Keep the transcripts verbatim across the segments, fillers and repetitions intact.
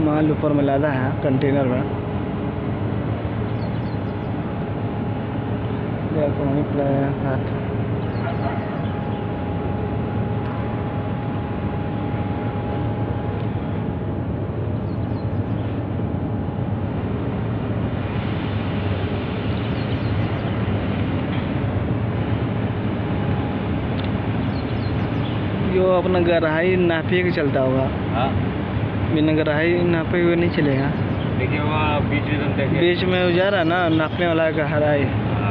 माल ऊपर में लादा है कंटेनर में। देखो वहीं पर हाथ जो अपना गहराई नापे के चलता होगा। हाँ, बिना गहराई नापे हुए नहीं चलेगा। देखिए वहाँ बीच में देखिए, बीच में जा रहा ना नापने वाला गहराई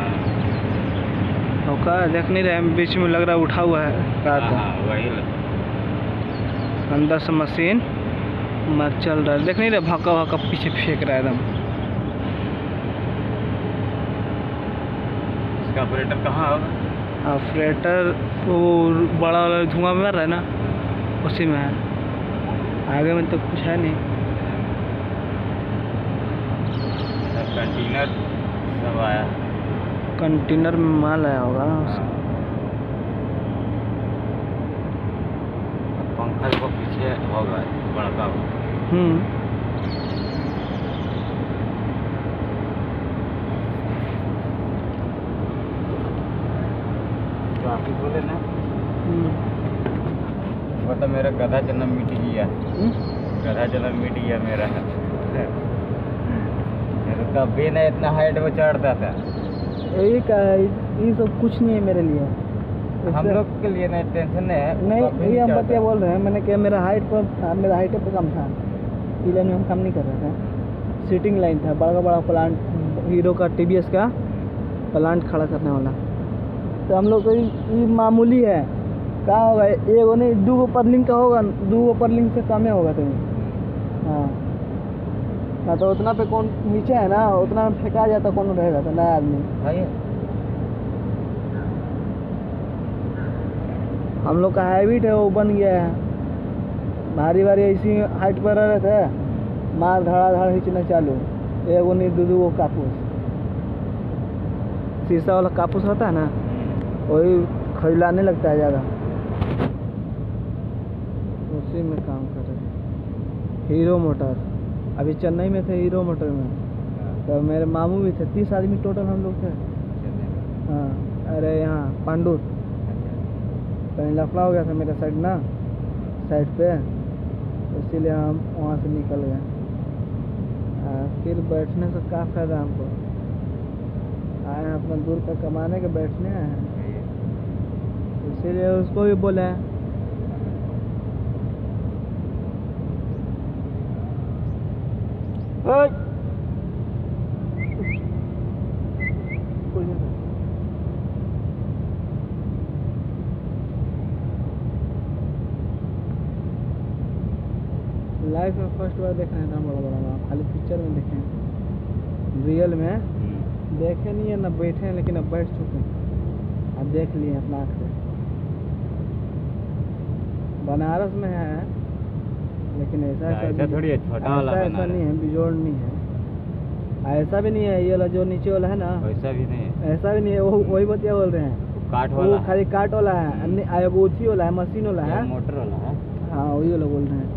होगा, देख नहीं रहे बीच में लग रहा उठा हुआ है रात। हाँ, वही अंदर से मशीन मत चल रहा है, देख नहीं रहे भाका भाका पीछे फेंक रहा है एकदम। इसका ऑपरेटर कहाँ होगा? ऑपरेटर वो बड़ा वाला धुआं मार रहा है ना, उसी में है। आगे में तो कुछ है नहीं। कंटेनर सब आया, कंटेनर में माल आया होगा। पंखा को पीछे होगा बड़का। हम्म ट्रैफिक बोले ना, वो तो मेरा गधा जन्म मिट गया। गधा जन्म मिट गया मेरा। कभी नहीं इतना हाइट में चढ़ता था। यही का ये सब कुछ नहीं है मेरे लिए। हम लोग के लिए नहीं टेंशन नहीं है। नहीं ये हम बतिया बोल रहे हैं, मैंने क्या मेरा हाइट पर मेरा हाइट पे कम था, इस लाइन में हम काम नहीं कर रहे थे। सीटिंग लाइन था, बड़ा बड़ा प्लांट, हीरो का टीवीएस का प्लांट खड़ा करने वाला। तो हम लोग को ये मामूली है। क्या होगा, एगो नहीं दो परलिंग का होगा, दो परलिंग से कम होगा तुम्हें। हाँ ना तो उतना पे कौन नीचे है ना, उतना में फेंका जाता कौन रहेगा तो नया आदमी। हम लोग का हैबिट है वो बन गया है। भारी भारी ऐसी हाइट पर रह रहे थे, मार धड़ा धड़ खींचना चालू, एगो नहीं दो दो कापूस, शीशा वाला कापूस रहता है ना, वही खिलाने लगता है ज़्यादा, उसी में काम कर रहे हैं। हीरो मोटर अभी चेन्नई में थे, हीरो मोटर में तो मेरे मामू भी थे, तीस आदमी टोटल हम लोग थे। हाँ अरे यहाँ पांडुर कहीं लफड़ा हो गया था मेरे साइड ना, साइड पे, इसीलिए हम वहाँ से निकल गए। फिर बैठने से क्या फ़ायदा, हमको आए हैं अपना दूर पर कमाने के, बैठने आए हैं, इसीलिए उसको भी बोले हैं। लाइफ में फर्स्ट बार देख रहे हैं बड़ा बड़ा गाँव, खाली पिक्चर में देखे हैं, रियल में देखे नहीं है ना बैठे हैं, लेकिन अब बैठ चुके हैं, अब देख लिए अपना आँख से। बनारस में है लेकिन ऐसा ऐसा थोड़ी है, छोटा वाला ऐसा नहीं है, बिजोड़ नहीं है, ऐसा भी नहीं है। ये वाला जो नीचे वाला है ना, वैसा भी नहीं है, ऐसा भी नहीं है। वो वही बतिया बोल रहे हैं, काट वाला, वो खाली काट वाला है, वो उथी वाला है, मशीन वाला है, मोटर वाला है। हाँ वही वाला बोल रहे हैं।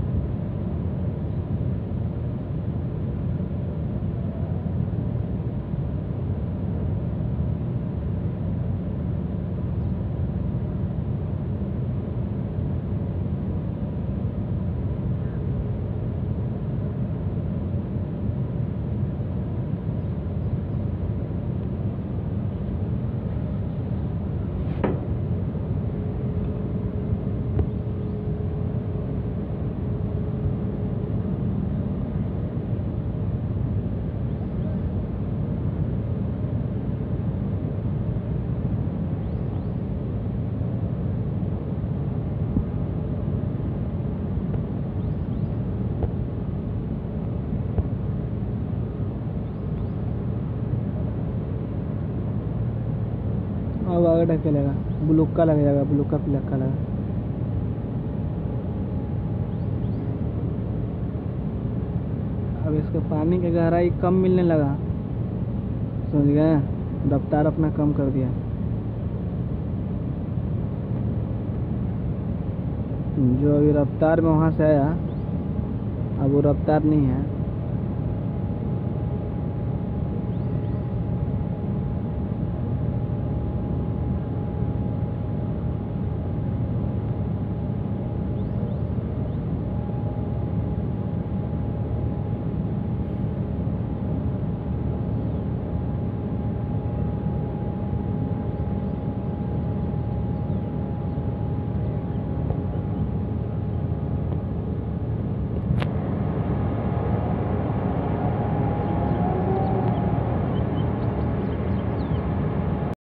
अब आगे ढकेलेगा, ब्लुक्का लग जाएगा, ब्लुक्का पिलक्का लगा। अब इसको पानी की गहराई कम मिलने लगा, समझ गए, रफ्तार अपना कम कर दिया। जो अभी रफ्तार में वहाँ से आया, अब वो रफ्तार नहीं है।